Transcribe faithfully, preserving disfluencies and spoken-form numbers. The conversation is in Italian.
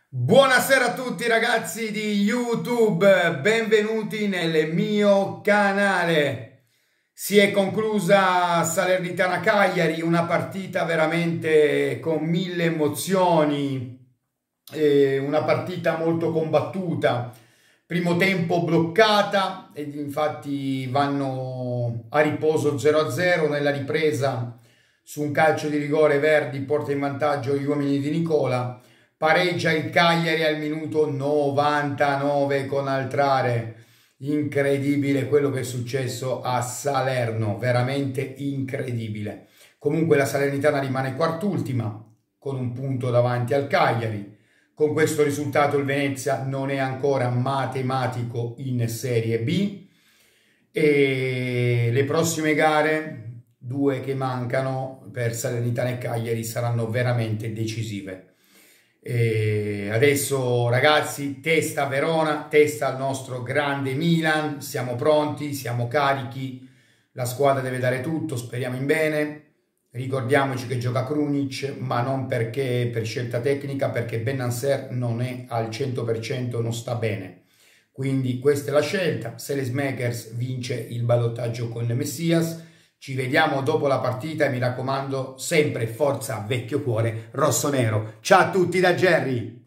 Buonasera a tutti ragazzi di YouTube, benvenuti nel mio canale. Si è conclusa Salernitana-Cagliari, una partita veramente con mille emozioni, eh, una partita molto combattuta. Primo tempo bloccata ed infatti vanno a riposo zero a zero. Nella ripresa su un calcio di rigore Verdi porta in vantaggio gli uomini di Nicola. Pareggia il Cagliari al minuto novantanove con Altrare. Incredibile quello che è successo a Salerno, veramente incredibile. Comunque la Salernitana rimane quart'ultima con un punto davanti al Cagliari. Con questo risultato il Venezia non è ancora matematico in Serie B e le prossime gare, due che mancano per Salernitana e Cagliari, saranno veramente decisive. E adesso ragazzi, testa Verona, testa al nostro grande Milan, siamo pronti, siamo carichi, la squadra deve dare tutto, speriamo in bene. Ricordiamoci che gioca Krunic, ma non perché per scelta tecnica, perché Bennacer non è al cento per cento, non sta bene. Quindi questa è la scelta. Selesmakers vince il ballottaggio con Messias. Ci vediamo dopo la partita e mi raccomando sempre forza vecchio cuore rossonero. Ciao a tutti da Jerry!